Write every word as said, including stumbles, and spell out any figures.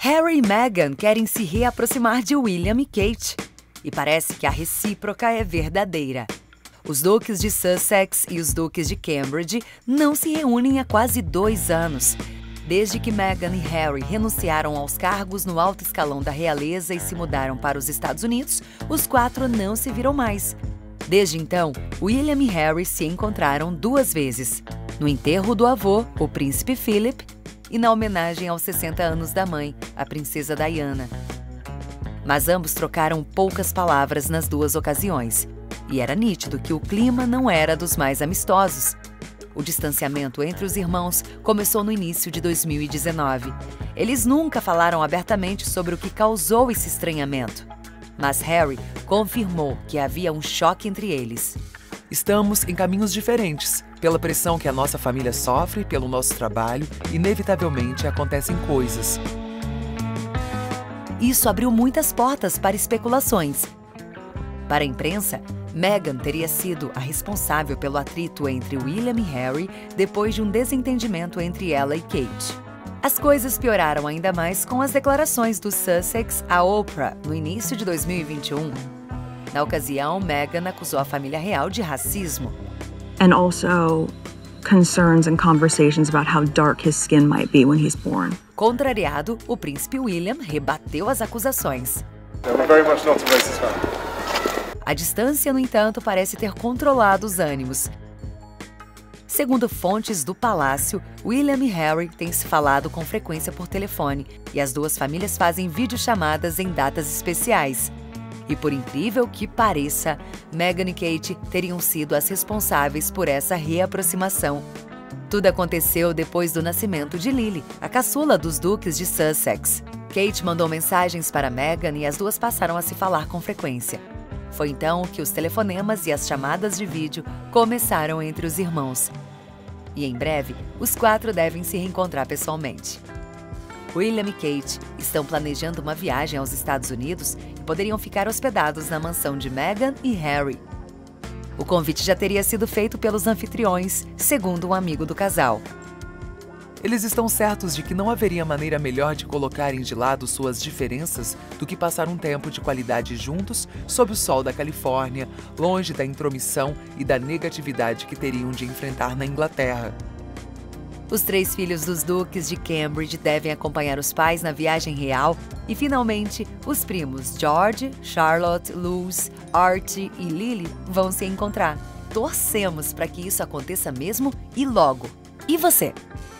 Harry e Meghan querem se reaproximar de William e Kate. E parece que a recíproca é verdadeira. Os duques de Sussex e os duques de Cambridge não se reúnem há quase dois anos. Desde que Meghan e Harry renunciaram aos cargos no alto escalão da realeza e se mudaram para os Estados Unidos, os quatro não se viram mais. Desde então, William e Harry se encontraram duas vezes. No enterro do avô, o príncipe Philip, e na homenagem aos sessenta anos da mãe, a princesa Diana. Mas ambos trocaram poucas palavras nas duas ocasiões. E era nítido que o clima não era dos mais amistosos. O distanciamento entre os irmãos começou no início de dois mil e dezenove. Eles nunca falaram abertamente sobre o que causou esse estranhamento. Mas Harry confirmou que havia um choque entre eles. Estamos em caminhos diferentes. Pela pressão que a nossa família sofre pelo nosso trabalho, inevitavelmente acontecem coisas. Isso abriu muitas portas para especulações. Para a imprensa, Meghan teria sido a responsável pelo atrito entre William e Harry depois de um desentendimento entre ela e Kate. As coisas pioraram ainda mais com as declarações do Sussex à Oprah no início de dois mil e vinte e um. Na ocasião, Meghan acusou a família real de racismo. And also concerns and conversations about how dark his skin might be when he's born. Contrariado, o príncipe William rebateu as acusações. I'm very much not a racist fan. A distância, no entanto, parece ter controlado os ânimos. Segundo fontes do palácio, William e Harry têm se falado com frequência por telefone e as duas famílias fazem videochamadas em datas especiais. E por incrível que pareça, Meghan e Kate teriam sido as responsáveis por essa reaproximação. Tudo aconteceu depois do nascimento de Lily, a caçula dos duques de Sussex. Kate mandou mensagens para Meghan e as duas passaram a se falar com frequência. Foi então que os telefonemas e as chamadas de vídeo começaram entre os irmãos. E em breve, os quatro devem se reencontrar pessoalmente. William e Kate estão planejando uma viagem aos Estados Unidos e poderiam ficar hospedados na mansão de Meghan e Harry. O convite já teria sido feito pelos anfitriões, segundo um amigo do casal. Eles estão certos de que não haveria maneira melhor de colocarem de lado suas diferenças do que passar um tempo de qualidade juntos sob o sol da Califórnia, longe da intromissão e da negatividade que teriam de enfrentar na Inglaterra. Os três filhos dos duques de Cambridge devem acompanhar os pais na viagem real e, finalmente, os primos George, Charlotte, Luz, Archie e Lily vão se encontrar. Torcemos para que isso aconteça mesmo e logo. E você?